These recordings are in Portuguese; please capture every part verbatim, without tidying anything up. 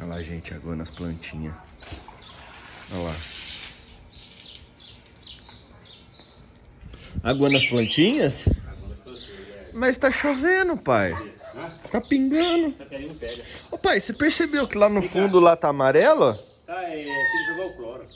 Olha lá, gente, agora nas plantinhas. Olha lá. Água nas plantinhas? Mas tá chovendo, pai. Tá pingando. Ô, pai, você percebeu que lá no fundo lá tá amarelo? Tá, é, tem que jogar o cloro.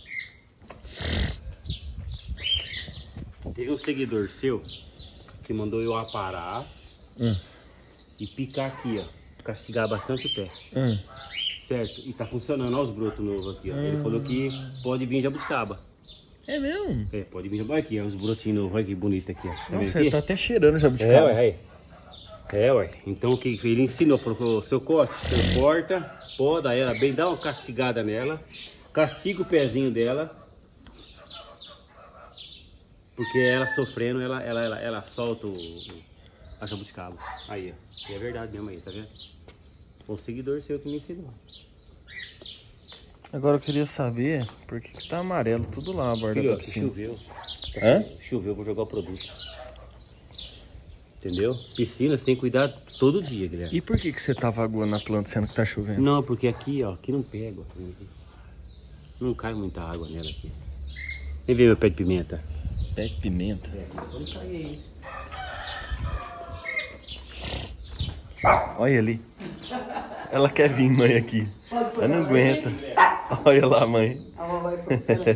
Teve um seguidor seu que mandou eu aparar hum. e picar aqui, ó. Castigar bastante o pé. Hum. Certo? E tá funcionando, olha os brotos novos aqui, ó. Hum. Ele falou que pode vir jabuticaba. É mesmo? É, pode vir jabuticaba. Aqui, ó, os brotinhos novos, olha que bonito aqui, ó. Tá Nossa, ele tá até cheirando jabuticaba. É, ué, aí. É, ué. Então o que ele ensinou? Falou, seu corte, você corta, poda ela bem, dá uma castigada nela, castiga o pezinho dela, porque ela sofrendo, ela, ela, ela, ela solta o, a jabuticaba. Aí, ó. E é verdade mesmo aí, tá vendo? O seguidor seu que me ensinou. Agora eu queria saber por que, que tá amarelo tudo lá a borda da piscina. Choveu. Hã? Choveu, vou jogar o produto. Entendeu? Piscina você tem que cuidar todo dia, Guilherme. E por que que você tava aguando na planta sendo que tá chovendo? Não, porque aqui, ó, aqui não pega. Não cai muita água nela aqui. Vem ver meu pé de pimenta. Pé de pimenta? É, vamos cair aí. Olha ali. Ela quer vir, mãe, aqui. Ela não aguenta. Olha lá, mãe. A mamãe foi.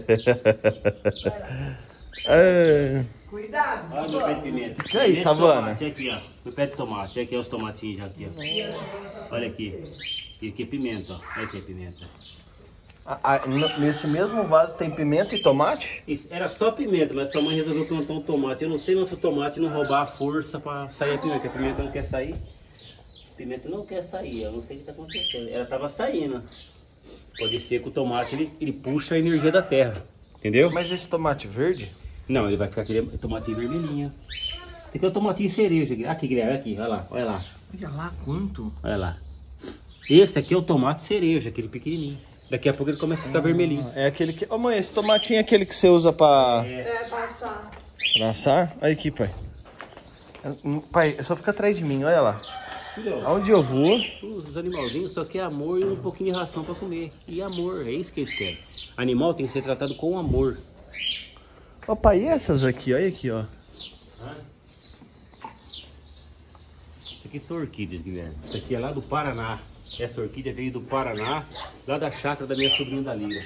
É... Cuidado, olha meu pé de pimenta. Que é isso, Savana? Aqui, ó. Meu pé de tomate. Aqui, ó, os tomatinhos já aqui, ó. Olha aqui. E aqui é pimenta, ó. Olha aqui a pimenta. Ah, ah, nesse mesmo vaso tem pimenta e tomate? Isso, era só pimenta, mas sua mãe resolveu plantar um tomate. Eu não sei se o tomate não roubar a força pra sair a pimenta, porque a pimenta não quer sair. A pimenta não quer sair, eu não sei o que tá acontecendo. Ela tava saindo. Pode ser que o tomate, ele, ele puxa a energia da terra. Entendeu? Mas esse tomate verde? Não, ele vai ficar aquele tomatinho vermelhinho. Tem que é o tomatinho cereja. Aqui, Guilherme, aqui, olha lá, olha lá. Olha lá quanto. Olha lá. Esse aqui é o tomate cereja, aquele pequenininho. Daqui a pouco ele começa a ficar ah, vermelhinho. É aquele que... Ô, mãe, esse tomatinho é aquele que você usa pra... É, é pra assar. Pra assar? Olha aqui, pai. Pai, só fica atrás de mim, olha lá. Filho, aonde eu vou... Os animalzinhos só querem amor e um pouquinho de ração pra comer. E amor, é isso que eles querem. Animal tem que ser tratado com amor. Ô, pai, e essas aqui? Olha aqui, ó. Ah. Isso aqui são orquídeas, Guilherme. Isso aqui é lá do Paraná. Essa orquídea veio do Paraná, lá da chácara da minha sobrinha da Lira.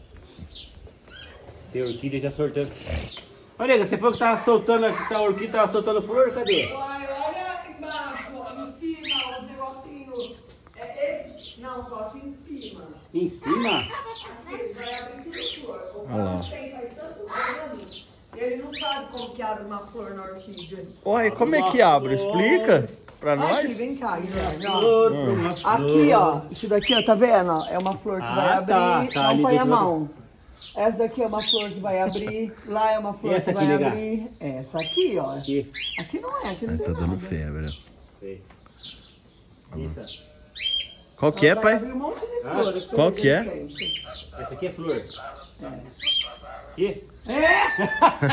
Tem orquídea já soltando. Olha, você falou que tava soltando aqui, a orquídea tava soltando flor, cadê? Olha, olha embaixo, em cima, os negocinhos. É esse? Não, gosto em cima. Em cima? Aqui, vai abrir tudo flor. O olha lá. tem faz tanto anos. Ele não sabe como que abre uma flor na orquídea. Olha, como é que abre? Explica pra nós. Aqui, vem cá, Guilherme, ó. Hum. Aqui, ó, isso daqui, ó, tá vendo? É uma flor que ah, vai abrir, tá, tá, não põe a mão. outro... Essa daqui é uma flor que vai abrir, lá é uma flor que vai ligar? abrir. Essa aqui, ó. Aqui, aqui não é, aqui não tem tá nada. dando febre. Sei. Isso. Qual que é, pai? Um monte de ah, flor, qual que é? Essa aqui é flor. É. Aqui? É!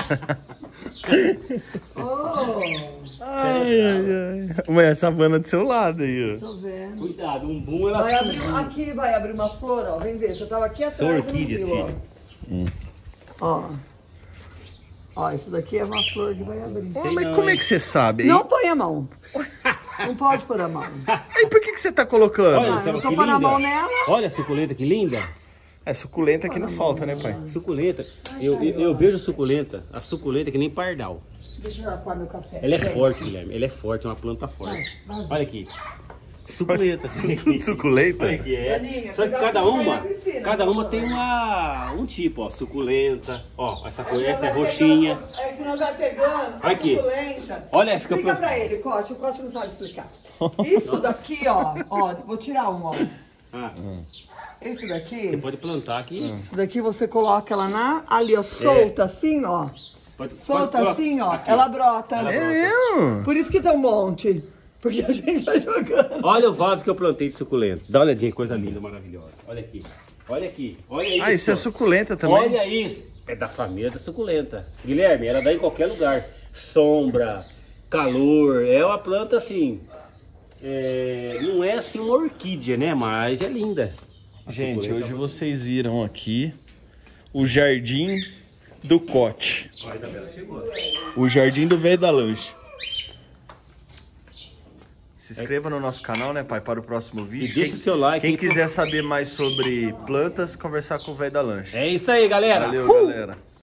Oh! Ai, ai, ai. Mãe, essa Savana do seu lado aí, ó. Tô vendo. Cuidado, um boom ela Vai abrir, aqui vai abrir uma flor, ó. Vem ver, você tava aqui atrás. São orquídeas, viu, filho. Hum. Ó. Ó, isso daqui é uma flor que vai abrir. Ô, mas como é que você sabe? Não põe a mão. Não pode pôr a mão. Aí por que que você tá colocando? Olha, Ah, eu que tô pondo a linda. mão nela. Olha a suculenta, que linda. É suculenta que não falta, né, pai? Suculenta. Eu, eu, eu vejo suculenta, a suculenta é que nem pardal. Deixa eu pôr meu café. Ela é forte, Guilherme. Ela é forte, é uma planta forte. Olha aqui. Suculenta. Tudo suculenta? Olha aqui, é. Aninha, Só que cuidado cada que uma, cai na piscina, cada por uma favor. tem uma, um tipo, ó. Suculenta. Ó, essa coisa, essa é roxinha. É que nós vai pegando a Aqui. suculenta. Olha essa que eu Explica pro- pra ele, Costa. O Costa não sabe explicar. Isso daqui, ó. Ó, vou tirar um, ó. Ah, Isso você daqui. pode plantar aqui. Isso daqui você coloca ela na, ali, ó, solta assim, ó. Pode, Solta pode- assim, ó. aqui. Ela brota. Ela É brota. mesmo? Por isso que tem um monte. Porque a gente vai jogando. Olha o vaso que eu plantei de suculenta. Dá uma olhadinha, que coisa linda, maravilhosa. Olha aqui. Olha aqui. Olha isso. Ah, isso é ó. suculenta também? Olha isso. É da família da suculenta. Guilherme, ela dá em qualquer lugar. Sombra, calor. É uma planta assim. é, não é assim uma orquídea, né? Mas é linda. Gente, hoje vocês viram aqui o jardim do Cote. Ó, a Isabela chegou. O jardim do velho da lanche. Se inscreva no nosso canal, né, pai, para o próximo vídeo. E deixa quem, o seu like. Quem quiser saber mais sobre plantas, conversar com o velho da lanche. É isso aí, galera. Valeu, uh! galera.